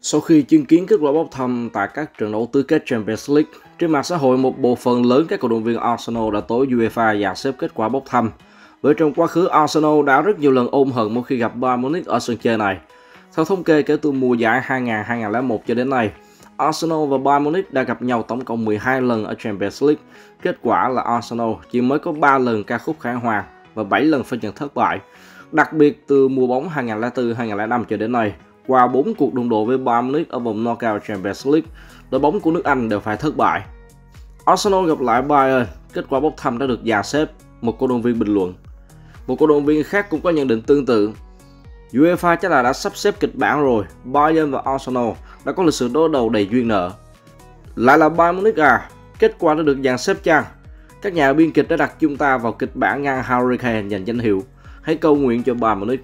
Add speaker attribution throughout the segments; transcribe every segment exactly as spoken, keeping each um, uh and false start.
Speaker 1: Sau khi chứng kiến kết quả bốc thăm tại các trận đấu tứ kết Champions League, trên mạng xã hội một bộ phận lớn các cổ động viên Arsenal đã tố UEFA dàn xếp kết quả bốc thăm. Bởi trong quá khứ Arsenal đã rất nhiều lần ôm hận mỗi khi gặp Bayern Munich ở sân chơi này. Theo thống kê kể từ mùa giải hai nghìn hai nghìn lẻ một cho đến nay, Arsenal và Bayern Munich đã gặp nhau tổng cộng mười hai lần ở Champions League. Kết quả là Arsenal chỉ mới có ba lần ca khúc khải hoàn và bảy lần phải nhận thất bại. Đặc biệt từ mùa bóng hai nghìn không trăm lẻ bốn hai nghìn không trăm lẻ năm cho đến nay, qua bốn cuộc đụng độ với Bayern Munich ở vòng knockout Champions League, đội bóng của nước Anh đều phải thất bại. Arsenal gặp lại Bayern, kết quả bốc thăm đã được dàn xếp, một cổ động viên bình luận. Một cổ động viên khác cũng có nhận định tương tự. UEFA chắc là đã sắp xếp kịch bản rồi, Bayern và Arsenal đã có lịch sử đối đầu đầy duyên nợ. Lại là Bayern Munich à, kết quả đã được dàn xếp chăng? Các nhà biên kịch đã đặt chúng ta vào kịch bản ngăn Harry Kane giành danh hiệu. Hãy cầu nguyện cho Bayern Munich.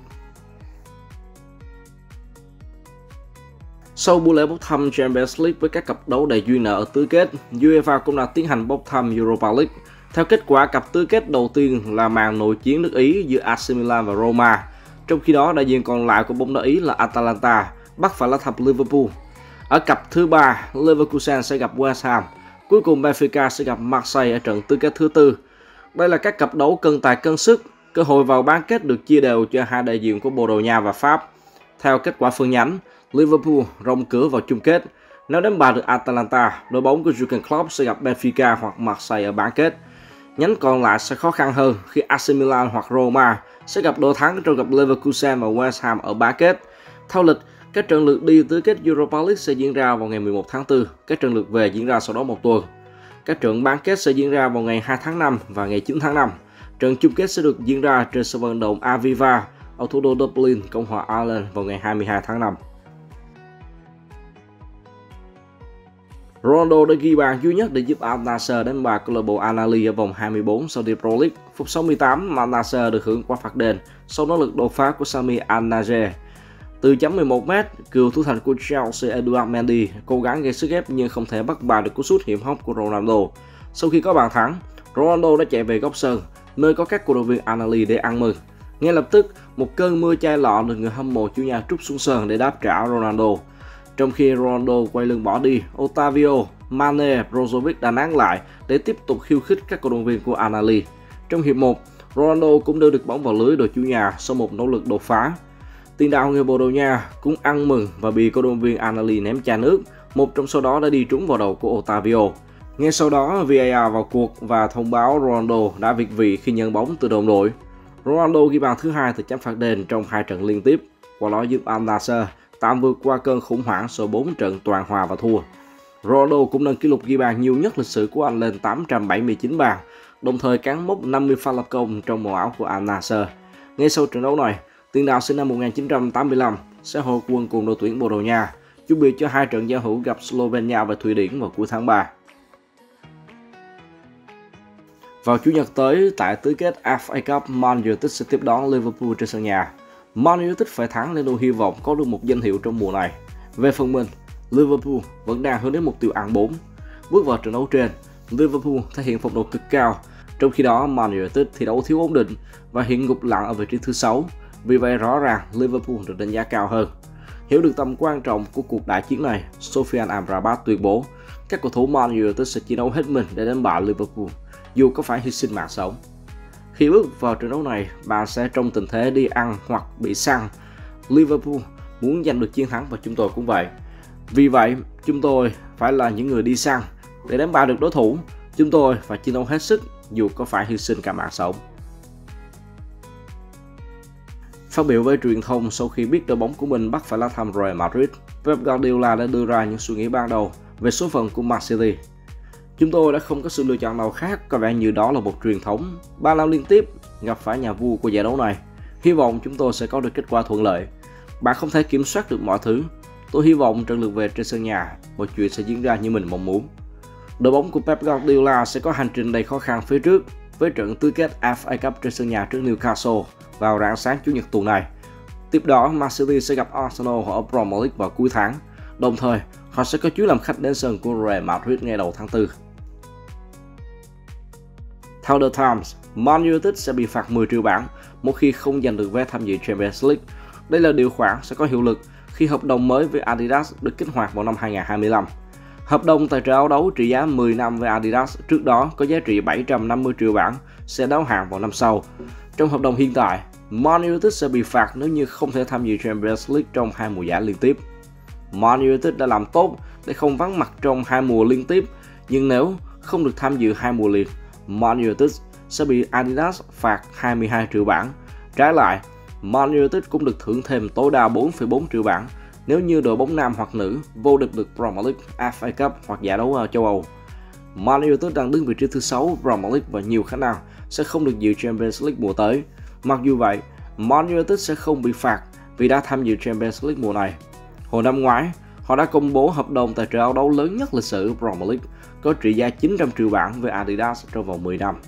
Speaker 1: Sau buổi lễ bốc thăm Champions League với các cặp đấu đầy duyên nợ ở tứ kết, UEFA cũng đã tiến hành bốc thăm Europa League. Theo kết quả, cặp tứ kết đầu tiên là màn nội chiến nước Ý giữa a xê Milan và Roma. Trong khi đó, đại diện còn lại của bóng đá Ý là Atalanta bắt phải lá thập Liverpool. Ở cặp thứ ba, Leverkusen sẽ gặp West Ham. Cuối cùng Benfica sẽ gặp Marseille ở trận tứ kết thứ tư. Đây là các cặp đấu cân tài cân sức. Cơ hội vào bán kết được chia đều cho hai đại diện của Bồ Đào Nha và Pháp. Theo kết quả phân nhánh, Liverpool rộng cửa vào chung kết. Nếu đánh bại được Atalanta, đội bóng của Jurgen Klopp sẽ gặp Benfica hoặc Marseille ở bán kết. Nhánh còn lại sẽ khó khăn hơn khi a xê Milan hoặc Roma sẽ gặp đội thắng trong gặp Leverkusen và West Ham ở bán kết. Theo lịch, các trận lượt đi tứ kết Europa League sẽ diễn ra vào ngày mười một tháng tư, các trận lượt về diễn ra sau đó một tuần. Các trận bán kết sẽ diễn ra vào ngày hai tháng năm và ngày chín tháng năm. Trận chung kết sẽ được diễn ra trên sân vận động Aviva ở thủ đô Dublin, Cộng hòa Ireland vào ngày hai mươi hai tháng năm. Ronaldo đã ghi bàn duy nhất để giúp Al Nassr đánh bại câu lạc bộ Al Ahly ở vòng hai mươi tư Saudi Pro League. Phút sáu mươi tám, Al Nassr được hưởng quả phạt đền sau nỗ lực đột phá của Sami Al-Najer. Từ chấm mười một mét, cựu thủ thành của Chelsea Edouard Mendy cố gắng gây sức ép nhưng không thể bắt bài được cú sút hiểm hóc của Ronaldo. Sau khi có bàn thắng, Ronaldo đã chạy về góc sân, nơi có các cổ động viên Al Ahly để ăn mừng. Ngay lập tức, một cơn mưa chai lọ được người hâm mộ chủ nhà trút xuống sân để đáp trả Ronaldo. Trong khi Ronaldo quay lưng bỏ đi, Otavio, Mane, Brozovic đã nán lại để tiếp tục khiêu khích các cổ động viên của Al Ahly. Trong hiệp một, Ronaldo cũng đưa được bóng vào lưới đội chủ nhà sau một nỗ lực đột phá. Tiền đạo người Bồ Đào Nha cũng ăn mừng và bị cổ động viên Al Ahly ném chai nước, một trong số đó đã đi trúng vào đầu của Otavio. Ngay sau đó, vê a rờ vào cuộc và thông báo Ronaldo đã việt vị khi nhận bóng từ đồng đội. Ronaldo ghi bàn thứ hai từ chấm phạt đền trong hai trận liên tiếp, qua đó giúp Al Nassr tạm vượt qua cơn khủng hoảng sau bốn trận toàn hòa và thua. Ronaldo cũng nâng kỷ lục ghi bàn nhiều nhất lịch sử của anh lên tám trăm bảy mươi chín bàn, đồng thời cán mốc năm mươi pha lập công trong màu áo của Al Nassr. Ngay sau trận đấu này, tiền đạo sinh năm một nghìn chín trăm tám mươi lăm sẽ hội quân cùng đội tuyển Bồ Đào Nha, chuẩn bị cho hai trận giao hữu gặp Slovenia và Thụy Điển vào cuối tháng ba. Vào Chủ nhật tới, tại tứ kết ép a Cup, Man United sẽ tiếp đón Liverpool trên sân nhà. Man United phải thắng để nuôi hy vọng có được một danh hiệu trong mùa này. Về phần mình, Liverpool vẫn đang hướng đến mục tiêu ăn bốn. Bước vào trận đấu trên, Liverpool thể hiện phong độ cực cao, trong khi đó Man United thi đấu thiếu ổn định và hiện ngục lặng ở vị trí thứ sáu. Vì vậy rõ ràng Liverpool được đánh giá cao hơn. Hiểu được tầm quan trọng của cuộc đại chiến này, Sofian Amrabat tuyên bố các cầu thủ Man United sẽ chiến đấu hết mình để đánh bại Liverpool, dù có phải hy sinh mạng sống. Khi bước vào trận đấu này, bạn sẽ trong tình thế đi ăn hoặc bị săn. Liverpool muốn giành được chiến thắng và chúng tôi cũng vậy. Vì vậy, chúng tôi phải là những người đi săn. Để đánh bại được đối thủ, chúng tôi phải chiến đấu hết sức dù có phải hy sinh cả mạng sống. Phát biểu với truyền thông sau khi biết đội bóng của mình bắt phải lá thăm Real Madrid, Pep Guardiola đã đưa ra những suy nghĩ ban đầu về số phận của Man City. Chúng tôi đã không có sự lựa chọn nào khác, có vẻ như đó là một truyền thống. Ba năm liên tiếp gặp phải nhà vua của giải đấu này. Hy vọng chúng tôi sẽ có được kết quả thuận lợi. Bạn không thể kiểm soát được mọi thứ. Tôi hy vọng trận lượt về trên sân nhà, mọi chuyện sẽ diễn ra như mình mong muốn. Đội bóng của Pep Guardiola sẽ có hành trình đầy khó khăn phía trước với trận tứ kết ép a Cup trên sân nhà trước Newcastle vào rạng sáng Chủ nhật tuần này. Tiếp đó, Man City sẽ gặp Arsenal ở Premier League vào cuối tháng. Đồng thời, họ sẽ có chuyến làm khách đến sân của Real Madrid ngay đầu tháng tư. Theo The Times, Man United sẽ bị phạt mười triệu bảng một khi không giành được vé tham dự Champions League. Đây là điều khoản sẽ có hiệu lực khi hợp đồng mới với Adidas được kích hoạt vào năm hai nghìn không trăm hai mươi lăm. Hợp đồng tài trợ áo đấu trị giá mười năm với Adidas trước đó có giá trị bảy trăm năm mươi triệu bảng sẽ đáo hạn vào năm sau. Trong hợp đồng hiện tại, Man United sẽ bị phạt nếu như không thể tham dự Champions League trong hai mùa giải liên tiếp. Man United đã làm tốt để không vắng mặt trong hai mùa liên tiếp, nhưng nếu không được tham dự hai mùa liền, Man United sẽ bị Adidas phạt hai mươi hai triệu bảng. Trái lại, Man United cũng được thưởng thêm tối đa bốn phẩy bốn triệu bảng nếu như đội bóng nam hoặc nữ vô địch được Premier League, ép a Cup hoặc giải đấu châu Âu. Man United đang đứng vị trí thứ sáu Premier League và nhiều khả năng sẽ không được dự Champions League mùa tới. Mặc dù vậy, Man United sẽ không bị phạt vì đã tham dự Champions League mùa này. Hồi năm ngoái, họ đã công bố hợp đồng tài trợ áo đấu lớn nhất lịch sử Premier League có trị giá chín trăm triệu bảng với Adidas trong vòng mười năm.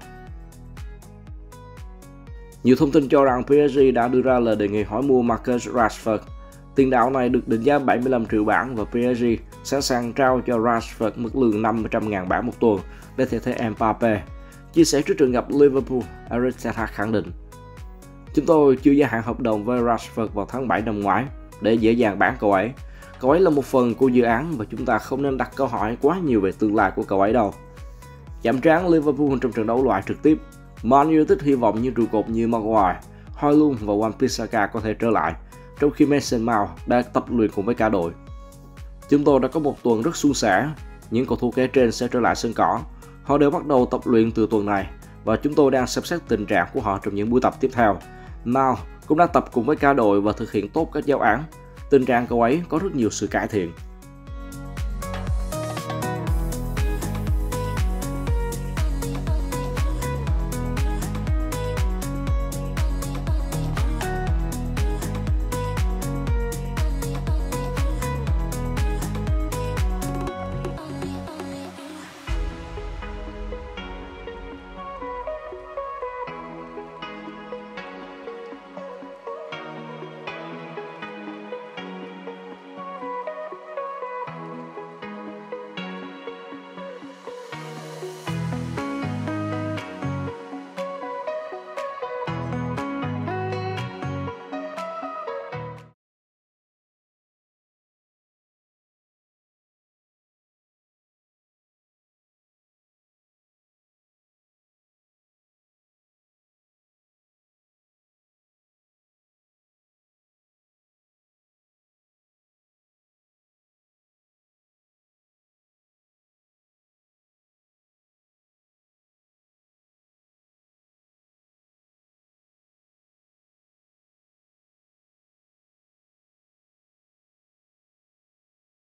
Speaker 1: Nhiều thông tin cho rằng pê ét giê đã đưa ra lời đề nghị hỏi mua Marcus Rashford. Tiền đạo này được định giá bảy mươi lăm triệu bảng và pê ét giê sẵn sàng trao cho Rashford mức lương năm trăm nghìn bảng một tuần để thay thế Mbappe. Chia sẻ trước trận gặp Liverpool, Erik ten Hag khẳng định: "Chúng tôi chưa gia hạn hợp đồng với Rashford vào tháng bảy năm ngoái để dễ dàng bán cậu ấy. Cậu ấy là một phần của dự án và chúng ta không nên đặt câu hỏi quá nhiều về tương lai của cậu ấy đâu." Chạm trán Liverpool trong trận đấu loại trực tiếp, Man United hy vọng những trụ cột như Maguire, Højlund và Wan-Bissaka có thể trở lại, trong khi Mason Mount đã tập luyện cùng với cả đội. "Chúng tôi đã có một tuần rất suôn sẻ, những cầu thủ kể trên sẽ trở lại sân cỏ. Họ đều bắt đầu tập luyện từ tuần này và chúng tôi đang xem xét tình trạng của họ trong những buổi tập tiếp theo. Mount cũng đã tập cùng với cả đội và thực hiện tốt các giáo án. Tình trạng cậu ấy có rất nhiều sự cải thiện."